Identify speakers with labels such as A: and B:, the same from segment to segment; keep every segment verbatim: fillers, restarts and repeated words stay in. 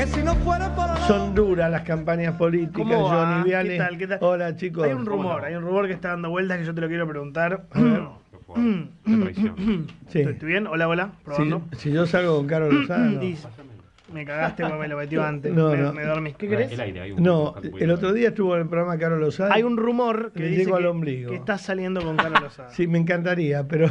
A: que si no fuera por...
B: Son duras las campañas políticas,
C: ¿Cómo va?
B: Johnny Viale.
C: ¿Qué tal? ¿Qué tal?
B: Hola, chicos.
C: Hay un rumor, hay un rumor que está dando vueltas que yo te lo quiero preguntar.
D: Qué traición.
B: Sí.
C: ¿Estoy bien? Hola, hola.
B: Si,
C: Probando.
B: si yo salgo con Carlos Lozano.
C: Y- Me cagaste porque me lo metió antes.
B: No,
C: me,
B: no.
C: me dormí. ¿Qué querés?
D: El aire, hay un
B: No,
D: un-
B: el otro día estuvo en el programa Carlos Lozano.
C: Hay un rumor que
B: Le
C: dice
B: llego al
C: que,
B: ombligo.
C: que estás saliendo con Carlos Lozano.
B: Sí, me encantaría, pero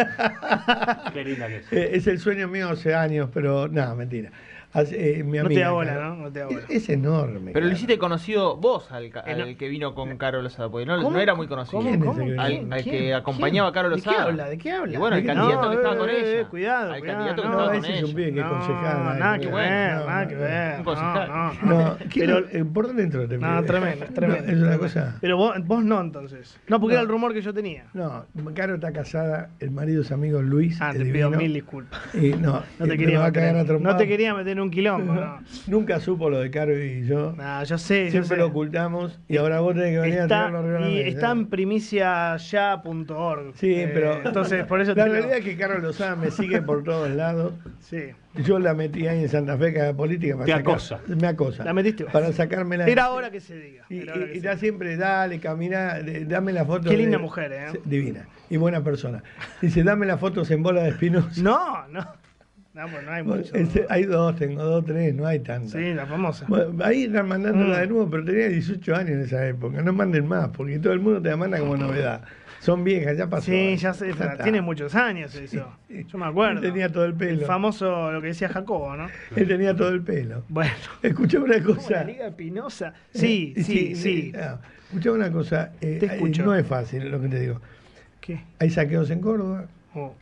D: Qué linda que es.
B: eh, es el sueño mío hace años, pero no, mentira. Hace, eh, mi
C: No te
B: amiga,
C: da bola,
B: Caro.
C: ¿no? No te da bola.
B: Es, es enorme.
E: Pero lo
B: Caro.
E: hiciste conocido vos al, ca-
C: Eh, no.
E: al que vino con Carlos Lozano, porque no,
C: ¿Cómo?
E: no era muy conocido.
C: ¿Cómo?
B: ¿Quién es
C: ¿Cómo?
B: el que
E: Al,
C: ¿Quién?
E: al
C: ¿Quién?
E: que acompañaba a Carlos
C: ¿De qué
E: Lozano.
C: habla? ¿De qué habla?
E: Y bueno, el
B: ¿De qué?
E: candidato
C: No,
E: que estaba
C: eh,
E: con
C: eh,
E: ella.
C: cuidado,
E: Al
C: cuidado,
E: candidato que
C: no,
E: estaba
B: ese
E: con
B: es un
E: ella.
B: pibe que es
C: No,
B: concejal.
C: nada que
B: no,
C: ver,
B: no,
C: nada que
B: no.
C: ver.
E: Un
C: No,
E: concejal.
C: no,
B: No,
C: no.
B: quiero,
C: Pero,
B: eh, ¿por dónde entró este
C: no,
B: pibe?
C: tremendo, es tremendo.
B: No, es una cosa.
C: Pero vos, vos no, entonces. No, porque
B: No.
C: era el rumor que yo tenía.
B: No, Caro está casada, el marido es amigo Luis.
C: Ah,
B: es
C: te
B: divino,
C: pido mil disculpas.
B: Y no,
C: No te,
B: eh,
C: quería
B: me va a
C: meter,
B: cagar a
C: no
B: trompadas.
C: te quería meter en un quilombo, no.
B: Nunca supo lo de Caro y yo.
C: No, yo sé, yo
B: Siempre
C: sé.
B: lo ocultamos y ahora vos tenés que venir a
C: Está,
B: tirarlo arriba de la
C: y
B: mesa.
C: está en primicia ya punto org.
B: Sí,
C: Eh,
B: pero
C: entonces por eso
B: la
C: te lo-
B: realidad es que Carlos Lozano me sigue por todos lados.
C: Sí.
B: Yo la metí ahí en Santa Fe, cada política para
D: Te
B: sacar-
D: acosa.
B: Me acosa.
C: La metiste vos.
B: Para sacármela.
C: Era hora que se diga.
B: Y,
C: Era hora
B: y-
C: que
B: y
C: se
B: da
C: diga.
B: siempre, dale, camina, de- dame la foto.
C: Qué
B: de-
C: linda mujer, ¿eh?
B: Sí, divina. Y buena persona. Dice, dame las fotos en bola de Espinosa.
C: No, no. No, pues no hay mucho.
B: Este, hay dos, tengo dos, tres, no hay tantas.
C: Sí, la famosa.
B: Bueno, ahí están mandándola
C: Mm.
B: de nuevo, pero tenía dieciocho años en esa época. No manden más, porque todo el mundo te la manda como novedad. Son viejas, ya pasó.
C: Sí, ya sé,
B: está.
C: tiene muchos años eso. Yo me acuerdo.
B: Él tenía todo el pelo.
C: El famoso, lo que decía Jacobo, ¿no?
B: Él tenía todo el pelo.
C: Bueno.
B: Escuché una
C: ¿Cómo
B: cosa.
C: la Liga Pinoza? Sí,
B: Eh,
C: sí, sí.
B: ah, escuché una cosa. eh,
C: Te
B: eh,
C: escucho.
B: no es fácil lo que te digo.
C: ¿Qué?
B: Hay saqueos en Córdoba.
C: Oh.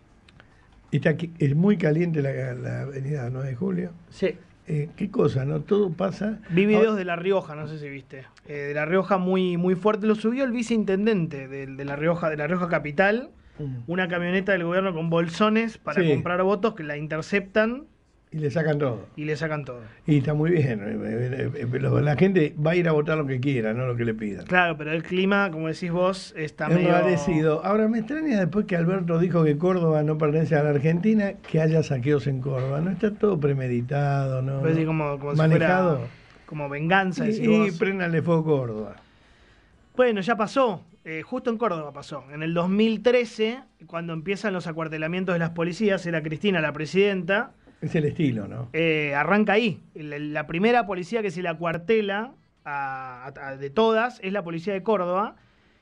B: Está aquí, es muy caliente la, la avenida nueve de julio.
C: Sí.
B: Eh, ¿Qué cosa, no? Todo pasa.
C: Vi videos
B: Ahora-
C: de La Rioja, no sé si viste. Eh, de La Rioja muy, muy fuerte. Lo subió el viceintendente de, de La Rioja, de La Rioja Capital.
B: Mm.
C: Una camioneta del gobierno con bolsones para
B: Sí.
C: comprar votos que la interceptan
B: Y le sacan todo.
C: y le sacan todo.
B: Y está muy bien. eh, eh, eh, pero la gente va a ir a votar lo que quiera, no lo que le pidan.
C: Claro, pero el clima, como decís vos, está medio...
B: Enrarecido. Ahora me extraña después que Alberto dijo que Córdoba no pertenece a la Argentina, que haya saqueos en Córdoba. No está todo premeditado, ¿no?
C: Parece como, como si
B: manejado.
C: fuera como venganza,
B: y
C: decís
B: y
C: vos.
B: préndanle fuego Córdoba.
C: Bueno, ya pasó. Eh, justo en Córdoba pasó. En el dos mil trece, cuando empiezan los acuartelamientos de las policías, era Cristina la presidenta.
B: Es el estilo, ¿no?
C: Eh, arranca ahí. La, la primera policía que se le acuartela a- a- de todas es la policía de Córdoba.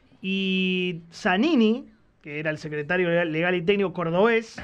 C: Y Zanini, que era el secretario legal, legal y técnico cordobés,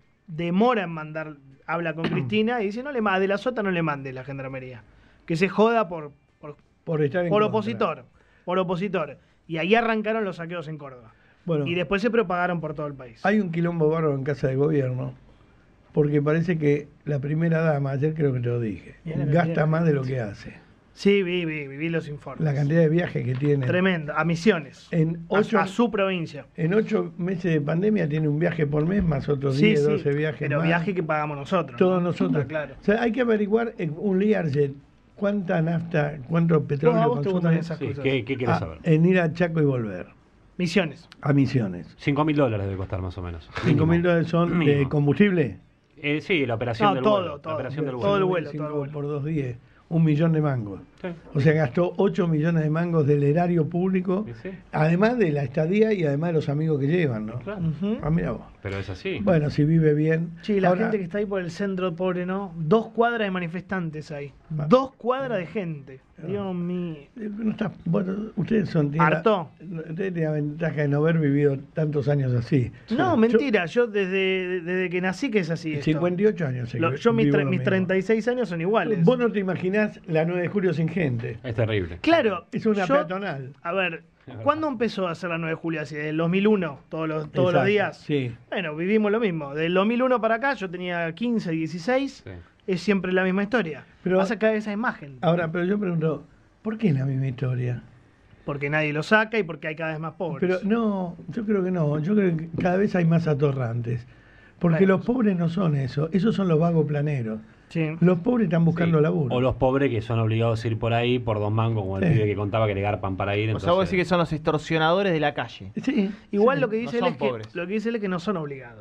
C: demora en mandar, habla con Cristina y dice, no le ma- de la Sota no le mande la gendarmería. Que se joda por, por,
B: Por estar en
C: por
B: contra.
C: opositor. Por opositor. Y ahí arrancaron los saqueos en Córdoba.
B: Bueno,
C: Y después se propagaron por todo el país.
B: hay un quilombo bárbaro en casa de gobierno, porque parece que la primera dama, ayer creo que te lo dije,
C: Bien, bien,
B: gasta
C: bien.
B: más de lo que hace.
C: Sí, vi, vi, vi, vi los informes.
B: La cantidad de viajes que tiene.
C: Tremendo. A Misiones.
B: En
C: A-
B: ocho,
C: a, su provincia.
B: en ocho meses de pandemia tiene un viaje por mes, más otros
C: Sí,
B: diez,
C: sí,
B: doce viajes
C: pero
B: más.
C: viaje que pagamos nosotros.
B: Todos
C: ¿no?
B: nosotros.
C: Ah, claro.
B: O sea, hay que averiguar en un Learjet cuánta nafta, cuánto petróleo
C: ¿A vos te gustan
B: consume
C: esas
D: Sí,
C: cosas?
D: ¿qué, qué querés
B: a-
D: saber?
B: en ir a Chaco y volver,
C: Misiones.
B: a Misiones.
D: Cinco mil dólares debe costar más o menos.
B: ¿Cinco mil
D: Mínimo.
B: dólares son de
D: Mínimo.
B: combustible?
D: Eh, sí, la operación
C: No,
D: del
C: todo,
D: vuelo.
C: todo.
D: La operación del
C: Todo
D: vuelo.
C: el vuelo,
B: Cinco
C: todo el vuelo.
B: por dos, diez. Un millón de mangos.
D: Sí.
B: O sea, gastó ocho millones de mangos del erario público,
D: Sí, sí.
B: además de la estadía y además de los amigos que llevan, ¿no?
D: Claro.
C: Ujú.
B: Ah, mira vos.
D: Pero es así.
B: Bueno, si vive bien.
C: Sí, la
B: Ahora,
C: gente que está ahí por el centro pobre, ¿no? Dos cuadras de manifestantes ahí.
B: Va.
C: Dos cuadras de gente. Dios mío.
B: eh, no está, bueno, ustedes son. tienen la-
C: ¿Harto?
B: Ustedes tienen la ventaja de no haber vivido tantos años así.
C: No,
B: Yo-
C: mentira. Yo desde, desde que nací que es así. esto.
B: cincuenta y ocho años. sé
C: Lo-
B: que
C: yo mis,
B: vivo
C: tre-
B: lo
C: mis
B: mismo.
C: treinta y seis años son iguales.
B: Vos no te imaginás la nueve de julio sin gente.
D: Es terrible.
C: Claro.
B: Es una
C: yo-
B: peatonal.
C: A ver,
D: verdad.
C: ¿cuándo empezó a hacer la nueve de julio? ¿Así? ¿Del dos mil uno? ¿Todos los, todos los
B: Exacto,
C: días?
B: Sí.
C: Bueno, vivimos lo mismo. Del dos mil uno para acá, yo tenía quince, dieciséis.
D: Sí.
C: Es siempre la misma historia.
B: Pero-
C: Pasa cada vez esa imagen.
B: Ahora, pero yo pregunto, ¿por qué es la misma historia?
C: Porque nadie lo saca y porque hay cada vez más pobres.
B: Pero no, yo creo que no. Yo creo que cada vez hay más atorrantes. Porque
C: Bueno.
B: los pobres no son eso. Esos son los vagos planeros.
C: Sí.
B: Los pobres están buscando
D: Sí.
B: laburo.
D: O los pobres que son obligados a ir por ahí por dos mangos, como el
B: Sí.
D: pibe que contaba que le garpan para ir.
E: O sea, vos
D: entonces-
E: decís que son los extorsionadores de la calle.
B: Sí.
C: Igual
B: sí.
C: lo que
E: no
C: dice él
E: son
C: es que
E: pobres.
C: lo que dice él es que no son obligados.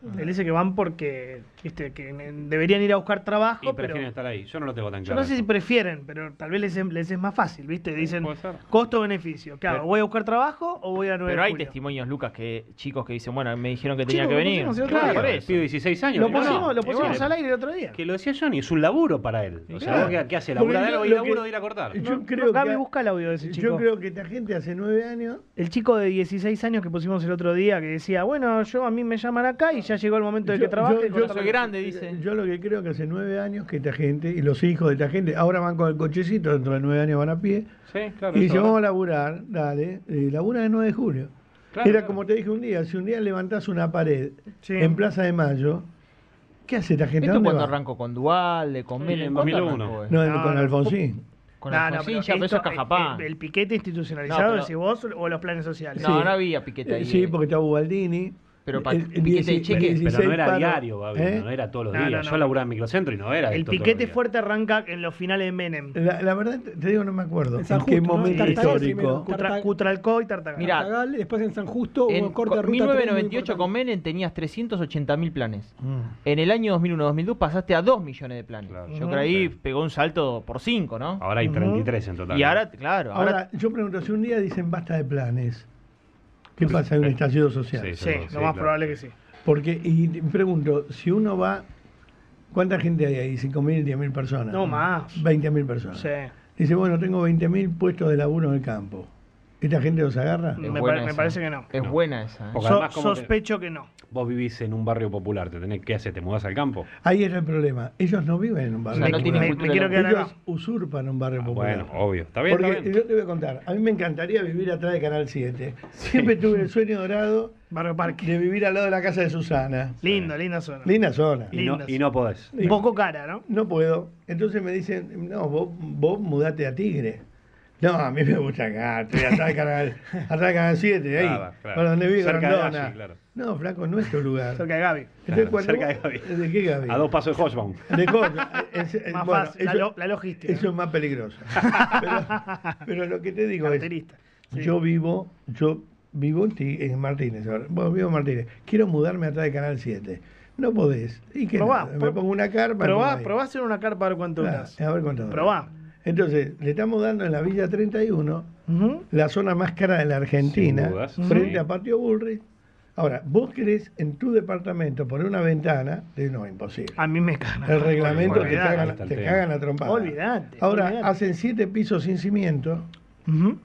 C: Él dice que van porque viste que en- deberían ir a buscar trabajo,
D: Y
C: pero
D: prefieren estar ahí. Yo no lo tengo tan
C: yo
D: claro.
C: no sé si
D: eso.
C: prefieren, pero tal vez les es, les es más fácil, ¿viste? Dicen
D: Puede ser.
C: costo-beneficio. ¿Qué hago?
E: Pero-
C: ¿Voy a buscar trabajo o voy a nueve
E: Pero
C: de
E: hay
C: julio?
E: testimonios, Lucas, que chicos que dicen, bueno, me dijeron que tenía
C: Chicos,
E: que
C: lo
E: venir.
C: pusimos el otro
E: Claro,
C: día.
E: por
D: El
E: eso.
D: pibe de dieciséis años.
C: Lo
D: que no,
C: pusimos,
D: no.
C: lo pusimos
D: Igual.
C: al aire el otro día.
D: Que lo decía Johnny, es un laburo para él. O sea,
E: claro.
D: ¿vos ¿qué, qué hace?
B: Porque
D: ¿Labura de
B: yo
D: algo y
B: lo
D: laburo
B: que-
D: de ir a cortar?
B: Yo
C: No,
B: creo
C: no, Gaby,
B: que-
C: busca el audio de ese chico.
B: Yo creo que esta gente hace nueve años.
C: El chico de dieciséis años que pusimos el otro día que decía, bueno, yo a mí me llaman acá y ya llegó el momento de que
B: Yo-
C: trabaje.
B: yo-
C: y
B: yo
C: cortar
E: soy
C: la-
E: grande, dice.
B: Yo lo que creo que hace nueve años que esta gente y los hijos de esta gente ahora van con el cochecito, dentro de nueve años van a pie.
D: Sí, claro.
B: Y
D: eso
B: dice,
D: va.
B: vamos a laburar, dale. Y labura el nueve de julio.
D: Claro,
B: Era
D: claro.
B: como te dije un día, si un día levantás una pared
C: Sí.
B: en Plaza de Mayo, ¿qué hace esta gente? ¿A
E: Esto
B: dónde
E: cuando
B: va?
E: arrancó con Dualde, con
D: Sí,
E: Menem,
D: en
E: ¿cuándo
D: dos mil uno.
E: arrancó, eh?
B: No,
C: No,
B: con
C: no.
B: Alfonsín.
E: Con
C: No, no,
E: Alfonsín,
C: pero
E: ya, pero eso es
C: esto,
E: Cajapá.
C: el, el piquete institucionalizado,
E: No, pero-
C: decís vos, o los planes sociales.
E: No,
B: Sí.
E: no había piquete ahí.
B: Eh, sí,
E: eh.
B: porque estaba Ubaldini.
E: Pero pa-
B: El- el
E: piquete de
B: dieci-
E: cheque.
B: el
D: Pero no
B: dieciséis
D: era
B: paro-
D: diario, Gaby,
B: ¿Eh?
D: no era todos los
C: No,
D: días.
C: no, no.
D: Yo laburaba en microcentro y no era
C: El
D: esto todos los
C: piquete
D: días.
C: fuerte arranca en los finales de Menem.
B: La, la verdad, te te digo, no me acuerdo.
A: En
B: ¿En
A: San
B: qué
A: Justo, ¿no?
B: momento
A: En Tartagal
B: histórico?
A: primero.
C: Cutra-
A: Tartag-
C: Cutralcó y Tartagal.
E: Mirá,
A: Tartagal, después en San Justo hubo
E: En
A: un corte de ruta.
E: mil novecientos
A: tres muy
E: noventa y ocho con
A: importante.
E: Menem tenías trescientos ochenta mil planes.
B: Mm.
E: En el año dos mil uno dos mil dos pasaste a dos millones de planes.
D: Claro.
E: Yo
C: Ujú.
E: creo que ahí
D: Sí.
E: pegó un salto por cinco, ¿no?
D: Ahora hay
C: Ujú.
D: treinta y tres en total.
E: Y ahora, claro, ahora,
B: Ahora, yo pregunto, si un día dicen basta de planes, ¿qué pasa? Hay un estallido social.
D: Sí,
C: Sí,
D: seguro,
C: lo
D: sí,
C: más
D: claro.
C: probable que sí.
B: Porque, y te pregunto, si uno va, ¿cuánta gente hay ahí? ¿cinco mil, diez mil personas?
C: No, más.
B: veinte mil personas.
C: Sí.
B: Dice, bueno, tengo veinte mil puestos de laburo en el campo. ¿Esta gente los agarra?
E: es
C: me
E: buena
C: pare- me
E: esa.
C: parece que no.
E: Es
D: No.
E: buena esa. ¿eh?
D: Porque
C: So-
D: además, ¿cómo te-
C: sospecho que no.
D: Vos vivís en un barrio popular, te tenés que hacer, te mudás al campo.
B: Ahí era el problema. Ellos no viven en un barrio
E: O sea, no
B: popular.
E: tienen
C: me,
E: cultura
C: me quiero
E: local.
C: quedar
B: Ellos
C: acá.
B: usurpan un barrio
D: Ah,
B: popular.
D: bueno, obvio. Está bien,
B: Porque
D: está bien.
B: yo te voy a contar, a mí me encantaría vivir atrás de Canal siete. Siempre tuve el sueño dorado
C: Barrio Parque.
B: de vivir al lado de la casa de Susana.
C: Lindo, linda zona.
B: Linda zona.
D: Y no,
C: lindas.
D: y no podés.
C: Un poco cara, ¿no?
B: No puedo. Entonces me dicen, no, vos, vos mudate a Tigre. No, a mí me gusta acá, estoy atrás de Canal, atrás de Canal siete, ahí,
D: Claro, claro.
B: para donde vive
D: Cerca de
B: Grandona.
D: Gaby, claro.
B: No, flaco, no es tu lugar.
C: Cerca de Gaby.
B: Entonces,
D: Claro,
B: cuando
D: cerca de
B: vos-
D: Gaby.
B: ¿De qué Gaby?
D: A dos pasos de Hochbaum.
B: De Córdoba. Es- es-
C: Más
B: bueno,
C: fácil, la,
B: eso-
C: lo- la logística.
B: Eso es más peligroso. Pero, pero lo que te digo es,
C: Carterista. Sí.
B: yo vivo, yo vivo en, Ti- en Martínez ahora. Bueno, vivo en Martínez. Quiero mudarme atrás de Canal siete. No podés. ¿Y qué?
C: Probá,
B: nada? Me
C: pro-
B: pongo una carpa.
C: Probá,
B: me pongo ahí.
C: probá a hacer una carpa a ver cuánto
B: Claro,
C: duras.
B: a ver cuánto dura.
C: Probá.
B: Entonces, le estamos dando en la Villa treinta y uno,
C: Ujú.
B: la zona más cara de la Argentina,
D: Sin dudas,
B: frente
D: sí.
B: a Patio Bullrich. Ahora, vos querés en tu departamento poner una ventana, de no, imposible.
C: A mí me cagan.
B: El reglamento te
C: Olvidate.
B: cagan,
D: está el
B: te
D: tema.
B: cagan a trompada.
C: Olvidate,
B: Ahora,
C: olvidate.
B: hacen siete pisos sin cimiento,
C: Ujú.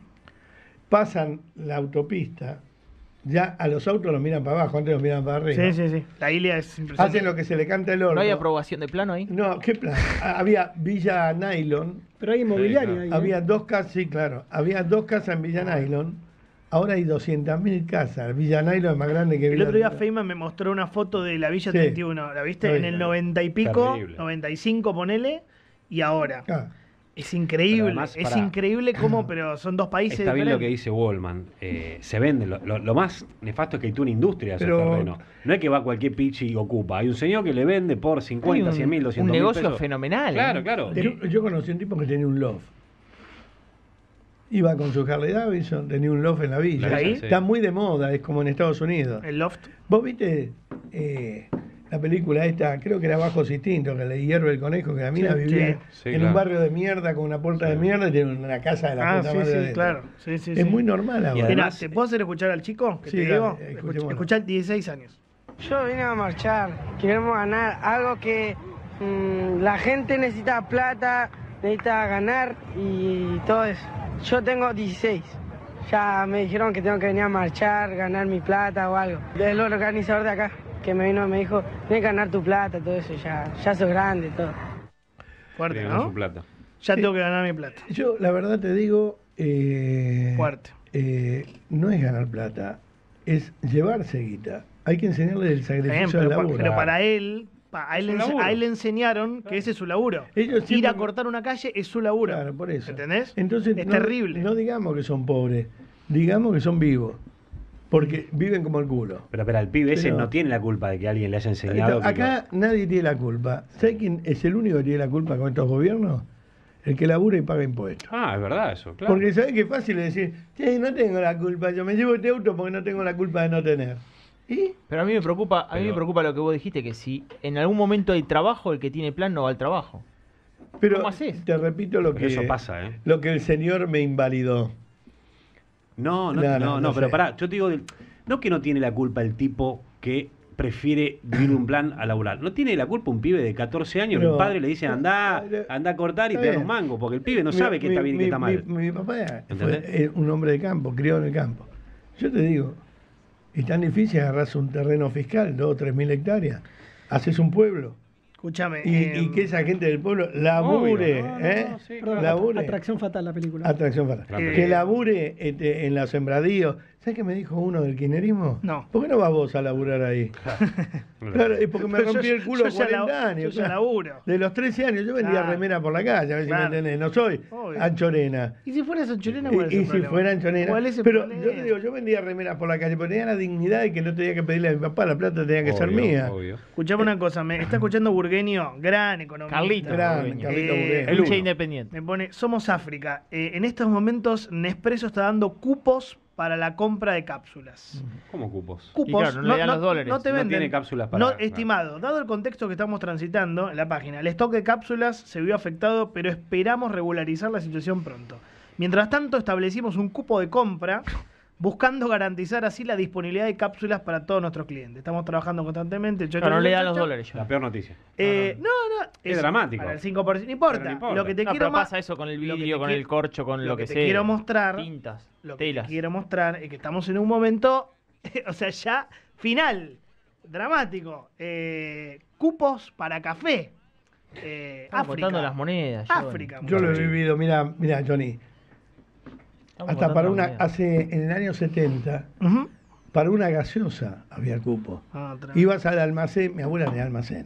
B: pasan la autopista, ya a los autos los miran para abajo, antes los miran para arriba.
C: Sí, sí, sí. La Ilia es impresionante.
B: Hacen lo que se le canta el orto.
E: ¿No hay aprobación de plano ahí?
B: No, ¿qué plan? Ah, Había Villa Nylon,
A: Pero hay inmobiliaria
D: claro.
A: ahí. ¿eh?
B: había dos casas, sí, claro, había dos casas en Villa Nylon, ahora hay doscientas mil casas. Villa Nylon es más grande que
C: El
B: Villa
C: otro día
B: Nylon.
C: Feynman me mostró una foto de la Villa
B: Sí.
C: treinta y uno. ¿La viste?
B: Sí.
C: En el noventa y pico,
D: Terrible.
C: noventa y cinco ponele, y ahora.
B: Ah,
C: Es increíble,
D: Pero además,
C: es
D: pará.
C: increíble cómo, pero son dos países
D: Está bien lo que
C: diferentes.
D: dice Wallman. Eh, se vende. Lo, lo- lo más nefasto es que hay toda una industria de esos
B: Pero-
D: terrenos. No es que va cualquier pichi y ocupa. Hay un señor que le vende por
E: Hay
D: cincuenta,
E: un,
D: cien mil,
E: un
D: doscientos mil
E: negocio
D: pesos.
E: fenomenal.
D: Claro,
E: ¿eh?
D: claro.
B: yo, yo conocí un tipo que tenía un loft. Iba con su Harley Davidson, tenía un loft en la villa.
D: La
C: villa,
D: sí.
B: Está muy de moda, es como en Estados Unidos.
C: El loft.
B: ¿Vos viste eh, la película esta, creo que era Bajos Instintos, que le hierve el conejo, que la mina
C: Sí,
B: vivía
D: sí. Sí,
B: en
D: claro.
B: un barrio de mierda con una puerta de
D: Sí.
B: mierda y tiene una casa de la
C: Ah,
B: puta
C: sí,
B: madre
C: sí,
B: adentro?
C: claro. Sí, sí,
B: Es
C: sí.
B: muy normal ahora.
D: Y
C: Mira,
D: además-
C: ¿te puedo hacer escuchar al chico? Que
B: Sí,
C: te
B: dale,
C: digo.
B: escuchémoslo.
C: Escuchar dieciséis años.
F: Yo vine a marchar, queremos ganar algo que mm, la gente necesita plata, necesita ganar y todo eso. Yo tengo dieciséis, ya me dijeron que tengo que venir a marchar, ganar mi plata o algo. Es el organizador de acá que me vino y me dijo, tienes que ganar tu plata, todo eso, ya, ya sos grande, todo.
C: Fuerte,
D: Ganó
C: ¿no?
D: su plata.
C: Ya
B: Sí.
C: tengo que ganar mi plata.
B: Yo, la verdad te digo, eh,
C: Fuerte.
B: eh, no es ganar plata, es llevarse guita. Hay que enseñarle el
C: Está bien,
B: sacrificio
C: pero,
B: del
C: pa-
B: laburo.
C: pero para él, pa- a, él
D: Es un
C: le ense-
D: laburo.
C: a él le enseñaron que ese es su laburo.
B: Ellos
C: Ir
B: siempre-
C: a cortar una calle es su laburo.
B: Claro, por eso.
C: ¿Entendés?
B: Entonces,
C: es
B: no,
C: terrible.
B: No digamos que son pobres, digamos que son vivos, porque viven como el culo.
D: Pero, pero el pibe ese
B: Pero-
D: no tiene la culpa de que alguien le haya enseñado. que
B: Acá nadie tiene la culpa. ¿Sabes quién es el único que tiene la culpa con estos gobiernos? El que labura y paga impuestos.
D: lo- Ah, es verdad eso, claro.
B: Porque sabes que es fácil decir, "Che, no tengo la culpa, yo me llevo este auto porque no tengo la culpa de no tener. ¿Y?
E: Pero a mí me preocupa, a mí me
D: Pero-
E: preocupa lo que vos dijiste, que si en algún momento hay trabajo, el que tiene plan no va al trabajo.
B: Pero
E: ¿Cómo haces?
B: te repito lo
D: Pero
B: que,
D: eso pasa, ¿eh?
B: lo que el señor me invalidó.
D: No, no,
B: No,
D: no,
B: no,
D: no,
B: no
D: pero
B: sé.
D: pará, yo te digo, del- no que no tiene la culpa el tipo que prefiere vivir un plan a laburar. No tiene la culpa un pibe de catorce años que
B: Pero-
D: el padre le dice anda, anda a cortar y
B: Está
D: te dan
B: bien.
D: un mango, porque el pibe no
B: Mi-
D: sabe qué está
B: mi-
D: bien y qué
B: mi-
D: está mal.
B: Mi, mi papá fue
D: ¿Entendés?
B: eh, un hombre de campo, criado en el campo. Yo te digo, es tan difícil agarrarse un terreno fiscal, dos o tres mil hectáreas, haces un pueblo.
C: Escúchame.
B: Y,
C: eh,
B: y que esa gente del pueblo labure,
D: Obvio, no, no,
B: ¿eh?
D: no, sí,
A: Perdón,
B: labure.
A: Atracción fatal la película.
B: Atracción fatal.
D: Eh,
B: que labure este, en los sembradíos. ¿Sabes qué me dijo uno del kirchnerismo?
C: No.
B: ¿Por qué no vas vos a laburar ahí? Claro, es porque me
C: Pero
B: rompí
C: yo-
B: el culo
C: yo ya
B: cuarenta
C: la-
B: años.
C: yo ya
B: claro.
C: laburo.
B: De los trece años yo vendía
C: Claro.
B: remera por la calle, a ver
C: Claro.
B: si me entendés. No soy
C: Obvio.
B: anchorena.
C: ¿Y si fueras anchorena,
B: Y,
C: cuál es
B: y
C: el
B: si
C: problema?
B: fuera anchorena.
C: ¿Cuál es el
B: Pero
C: problema?
B: yo te digo, yo vendía remeras por la calle, porque tenía la dignidad de que no tenía que pedirle a mi papá, la plata tenía que ser
D: Obvio,
B: mía.
D: obvio.
C: Escuchame una cosa, me está escuchando Burgueño, gran economista.
E: Carlito.
B: Gran,
E: Burgueño.
B: Carlito
C: Eh,
B: Burgueño.
E: El
D: uno.
E: hincha independiente.
C: Me pone, somos África. Eh, en estos momentos Nespresso está dando cupos para la compra de cápsulas.
D: ¿Cómo cupos?
C: Cupos,
E: Y claro, no le dan los dólares.
C: No te
D: No
C: venden.
D: tiene cápsulas para-
C: No,
D: claro.
C: estimado, dado el contexto que estamos transitando en la página, el stock de cápsulas se vio afectado, pero esperamos regularizar la situación pronto. Mientras tanto, establecimos un cupo de compra buscando garantizar así la disponibilidad de cápsulas para todos nuestros clientes. Estamos trabajando constantemente. Cho,
E: No,
C: cho,
E: no
C: cho,
E: le
C: cho,
E: dan los
C: cho.
E: dólares.
D: La
E: ya.
D: peor noticia.
C: Eh, no, no.
D: Es dramático.
C: Para el cinco por ciento. No importa.
D: Pero no importa.
C: Lo que te
E: No,
C: quiero
E: pero
C: ma-
E: pasa eso con el
C: lo que
E: vidrio,
C: te
E: con
C: qui-
E: el corcho, con lo,
C: lo
E: que,
C: que te
E: sea.
C: quiero mostrar-
E: Tintas,
C: Lo que
E: telas.
C: te quiero mostrar es que estamos en un momento, o sea, ya final, dramático. Eh, cupos para café. Eh,
E: Estamos
C: África.
E: contando las monedas. Johnny.
C: África.
B: Yo lo he
D: Sí.
B: vivido, mira, mira, Johnny.
E: Estamos
B: Hasta
E: contando
B: para
E: las
B: una,
E: monedas.
B: hace en el año setenta,
C: Ujú.
B: para una gaseosa había cupo.
C: Ah, tremendo.
B: Ibas al almacén, mi abuela tenía almacén.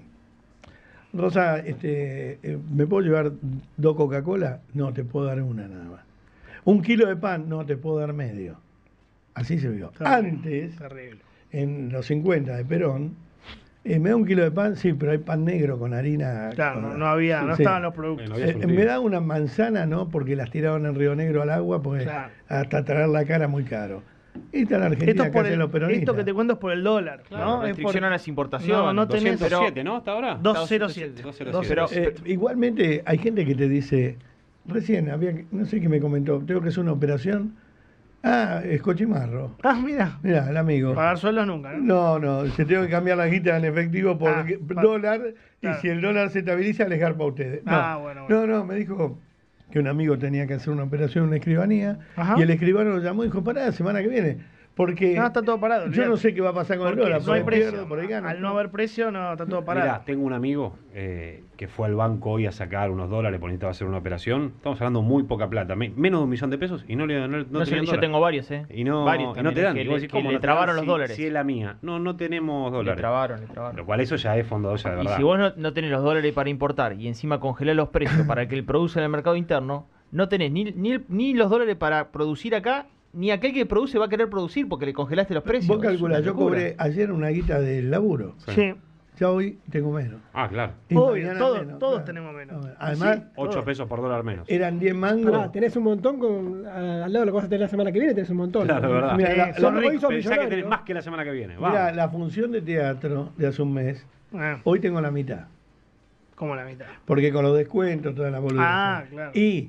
B: Rosa, este, eh, ¿me puedo llevar dos Coca-Cola? No, te puedo dar una nada más. Un kilo de pan, no, te puedo dar medio. Así se vio.
C: Terrible,
B: Antes,
C: Terrible.
B: en los cincuenta de Perón, eh, me da un kilo de pan, sí, pero hay pan negro con harina.
C: Claro,
B: con-
C: no, no había, no
B: sí.
C: estaban los productos.
D: Bueno, había
B: Eh,
D: surtido.
B: me da una manzana, ¿no? Porque las tiraban en Río Negro al agua, porque
C: Claro.
B: hasta traer la cara muy caro. Esta es la Argentina
C: Esto, es
B: que
C: por
B: hacen
C: el-
B: los peronistas.
C: esto que te cuento es por el dólar,
E: Claro,
C: ¿no? Es
E: restricción
C: por
E: a las importaciones.
C: No, no tenés-
D: doscientos siete,
C: pero-
D: ¿no? ¿Hasta ahora?
C: doscientos siete.
D: doscientos siete.
B: Eh, igualmente, hay gente que te dice, recién había, que- no sé qué me comentó, tengo que hacer una operación. Ah, es cochimarro.
C: Ah, mira.
B: Mira, el amigo.
C: Pagar sueldos nunca, ¿no?
B: No, no, se tengo que cambiar la guita en efectivo por
C: Ah,
B: que-
C: pa-
B: dólar,
C: claro.
B: y si el dólar se estabiliza, alejar para ustedes. No,
C: Ah, bueno, bueno.
B: no, no, me dijo que un amigo tenía que hacer una operación en una escribanía,
C: Ajá.
B: y el escribano lo llamó y dijo, pará, la semana que viene. Porque
C: No, está todo parado,
B: yo
C: olvidate.
B: no sé qué va a pasar con el
C: Porque
B: dólar,
C: no
B: por
C: hay
B: ahí
C: precio.
B: pierdo, por ahí gano.
C: Al no haber precio, no, está todo parado.
D: Mirá, tengo un amigo eh, que fue al banco hoy a sacar unos dólares porque necesitaba hacer una operación. Estamos hablando muy poca plata, me- menos de un millón de pesos y no le no, no
E: No sé,
D: tenían
E: yo
D: dólares.
E: tengo varios, ¿eh?
D: Y no,
E: varios
D: y no
E: también,
D: te dan.
E: que
D: Y vos
E: le-
D: decís,
E: que
D: ¿cómo
E: le
D: no te
E: trabaron
D: dan
E: los
D: si-
E: dólares.
D: Si es la mía. No, no tenemos
E: Le
D: dólares.
E: trabaron, le trabaron.
D: Lo cual eso ya es fondo de olla de
E: Y
D: verdad.
E: si vos no, no tenés los dólares para importar y encima congelás los precios para que el produce en el mercado interno, no tenés ni, ni, ni los dólares para producir acá, ni aquel que produce va a querer producir porque le congelaste los precios.
B: Vos
E: Es
B: calculás,
E: una
B: yo
E: locura.
B: cobré ayer una guita del laburo,
D: Sí.
C: Sí.
B: ya hoy tengo menos.
D: Ah, claro.
B: Y
C: Obvio,
B: mañana
C: todos-
B: menos,
C: todos tenemos menos.
B: Además,
C: Sí.
D: ocho
C: todo.
D: pesos por dólar menos.
B: eran diez mangos.
A: Pará, tenés un montón con, a- al lado de lo que vas a tener la semana que viene, tenés un montón.
D: Claro, de verdad.
B: Mira,
C: Sí,
B: la-
C: son
B: la-
A: hoy
C: ricos.
A: son
D: Pensá que tenés
A: millonarios.
D: más que la semana que viene.
B: Mira,
D: Vamos.
B: la función de teatro de hace un mes,
C: Ah,
B: hoy tengo la mitad.
C: como la mitad.
B: Porque con los descuentos, toda la boludez.
C: Ah, claro.
B: Y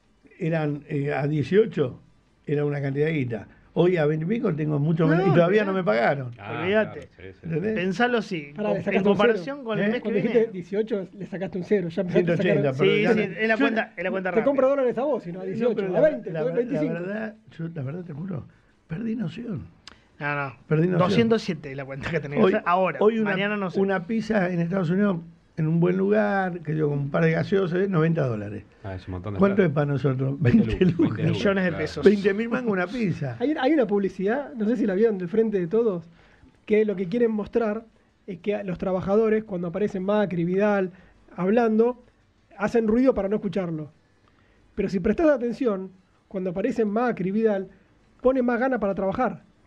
B: eran eh, a dieciocho, era una cantidad de guita. Hoy a veinte y pico tengo mucho menos.
C: No,
B: y todavía
C: mirá.
B: no me pagaron.
D: Ah,
C: olvídate.
D: claro, sí, sí.
B: ¿Entendés?
C: Pensalo así.
A: Pará,
C: con-
A: le sacaste
C: en
A: un
C: comparación
A: cero.
C: con
B: ¿Eh?
C: el mes que
A: Cuando
C: viene.
A: dijiste dieciocho, le sacaste un cero. Ya empezaste a
B: ciento ochenta,
A: sacar...
B: pero
C: Sí,
B: ya
C: sí,
B: no-
C: es la
B: yo-
C: cuenta, es la cuenta
A: Te
C: rápida.
A: compro dólares a vos, si no a
B: No,
A: dieciocho,
B: pero
A: a
B: la-
A: veinte,
B: la,
A: a
B: verdad-
A: veinticinco.
B: la verdad, yo la verdad te juro, perdí noción.
C: No, no.
B: Perdí noción.
C: doscientos siete es la cuenta que tenés.
B: Hoy,
C: Ahora,
B: hoy una,
C: mañana no sé.
B: una pizza en Estados Unidos, en un buen lugar, que yo con un par de gaseosas, noventa dólares.
D: Ah, es un montón de
B: ¿Cuánto es
D: plata.
B: para nosotros?
D: veinte
B: veinte
D: lucas,
B: lucas.
D: veinte
C: Millones de
D: claro.
C: pesos.
B: veinte mil mangos una pizza.
A: Hay, hay una publicidad, no sé si la vieron del frente de todos, que lo que quieren mostrar es que los trabajadores, cuando aparecen Macri, Vidal, hablando, hacen ruido para no escucharlo. Pero si prestás atención, cuando aparecen Macri, Vidal, ponen más ganas para trabajar.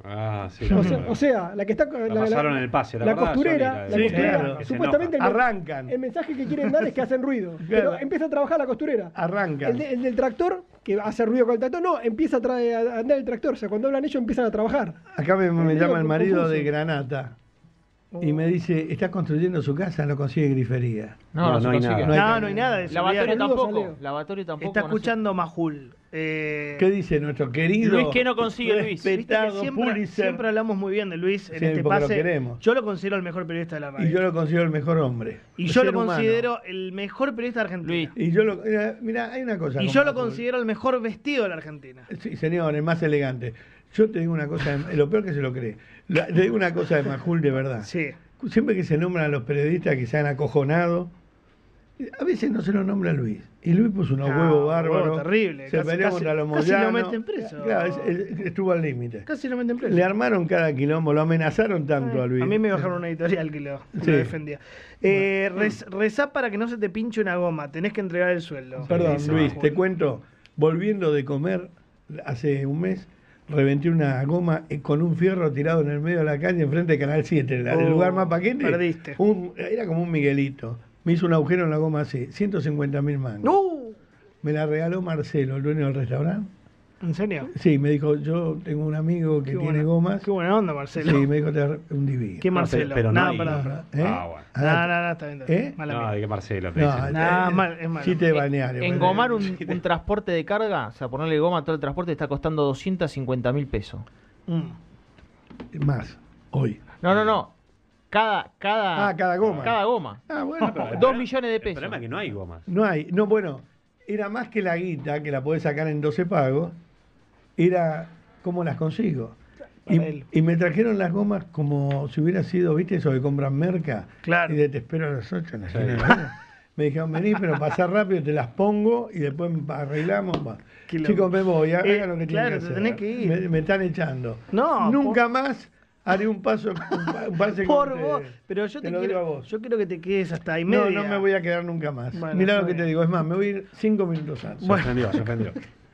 D: Ah, sí.
A: O sea, o sea, la que está
D: La pasaron en el pase, ¿te
A: la
D: acordás,
A: costurera,
D: Johnny? La
A: la
D: de-
B: Sí,
A: costurera,
B: claro.
D: Que se
A: supuestamente el, men-
B: Arrancan.
A: el mensaje que quieren dar es que hacen ruido,
B: Claro.
A: pero empieza a trabajar la costurera.
B: Arrancan.
A: El, de- el del tractor, que hace ruido con el tractor, no, empieza a, traer, a andar el tractor, o sea, cuando hablan ellos empiezan a trabajar.
B: Acá me, me
A: Digo,
B: llama el marido
A: confuso.
B: de Granata y me dice, ¿está construyendo su casa? No consigue grifería.
E: No,
D: No,
E: no, se
D: no hay
E: consigue.
D: nada.
B: No hay
C: No,
B: ca-
C: no hay nada de eso.
E: Lavatorio
C: olvidate.
A: Saludos a
E: tampoco.
A: Leo.
E: Lavatorio tampoco.
C: Está
E: no sé.
C: escuchando Majul. Eh,
B: ¿Qué dice nuestro querido?
E: Luis, ¿qué no consigue Luis?
C: viste que
B: Respetado
C: siempre,
B: Pulitzer.
C: siempre hablamos muy bien de Luis en
B: Sí,
C: este
B: porque lo
C: pase.
B: queremos.
C: Yo lo considero el mejor periodista de la radio.
B: Y yo lo considero el mejor hombre.
C: Y
B: el
C: yo lo
B: ser humano.
C: considero el mejor periodista de Argentina.
E: Luis.
B: Y yo lo. Mira, mira, hay una cosa.
C: Y
B: con
C: yo lo
B: Macul.
C: considero el mejor vestido de la Argentina.
B: Sí, señor, el más elegante. Yo te digo una cosa, lo peor que se lo cree. La- te digo una cosa de Majul de verdad.
C: Sí.
B: Siempre que se nombran a los periodistas que se han acojonado, a veces no se lo nombra a Luis. Y Luis puso unos
C: Ah,
B: huevos bárbaros.
C: huevo terrible.
B: Se
C: Casi-
B: peleó
C: casi-
B: contra los
C: casi lo
B: Moyanos.
C: meten preso.
B: Claro, es- es- estuvo al límite.
C: Casi lo meten preso.
B: Le armaron cada quilombo, lo amenazaron tanto a Luis.
C: A mí me bajaron una editorial que lo, que
B: Sí.
C: lo defendía. Eh, rez- rezá para que no se te pinche una goma. Tenés que entregar el sueldo.
B: Perdón,
C: Dice
B: Luis,
C: Majul.
B: te cuento, volviendo de comer hace un mes, reventé una goma eh, con un fierro tirado en el medio de la calle enfrente de Canal siete, el, el
C: Oh,
B: lugar más paquete.
C: perdiste.
B: Un- era como un Miguelito. Me hizo un agujero en la goma así, ciento cincuenta mil mangos.
C: ¡No!
B: Me la regaló Marcelo, el dueño del restaurante.
C: ¿En serio?
B: Sí, me dijo, yo tengo un amigo que
C: Qué
B: tiene
C: buena-
B: gomas.
C: Qué buena onda, Marcelo.
B: Sí, me dijo, te dar un divino.
C: ¿Qué
D: No,
C: Marcelo?
D: pero- pero no
C: no,
D: hay-
C: perdón, perdón.
B: ¿Eh?
D: Ah, bueno.
C: No, no, no, está bien. está bien.
B: ¿Eh?
C: Mala
D: No,
C: mía.
D: de qué Marcelo te
B: No,
D: dicen.
C: Nah,
B: eh,
C: mal, es malo.
B: chiste de balneario.
E: Engomar un,
B: balneario.
E: un transporte de carga, o sea, ponerle goma a todo el transporte está costando doscientos cincuenta mil pesos.
C: Mm.
B: Más, hoy.
E: No, no, no. Cada, cada,
B: Ah, cada goma.
E: Cada goma.
B: Ah, bueno,
D: Pero el
E: Dos
D: problema-
E: millones de
D: El
E: pesos.
D: problema es que no hay gomas.
B: no hay, no, bueno, era más que la guita, que la podés sacar en doce pagos, era cómo las consigo. Y,
C: Para él.
B: y me trajeron las gomas como si hubiera sido, ¿viste eso que compran merca?
C: Claro.
B: Y de te espero a las ocho en la
D: Sí.
B: esquina de la esquina. Me dijeron, vení, pero pasá rápido, te las pongo y después arreglamos. Va.
C: Qué loco.
B: Chicos, me voy, hagan
C: Eh,
B: lo que
C: claro,
B: tienen que
C: te
B: hacer.
C: tenés que ir.
B: Me, me están echando.
C: No,
B: Nunca más haré un paso, un, pa- un pase con
C: Por
B: ustedes.
C: vos. Pero yo te,
B: lo digo a
C: quiero,
B: vos.
C: yo quiero que te quedes hasta ahí
B: No,
C: media.
B: no me voy a quedar nunca más.
C: Bueno,
B: Mirá
C: está
B: lo que te
C: bien.
B: digo, es más, me voy a ir cinco minutos antes.
D: Se ofendió, se ofendió.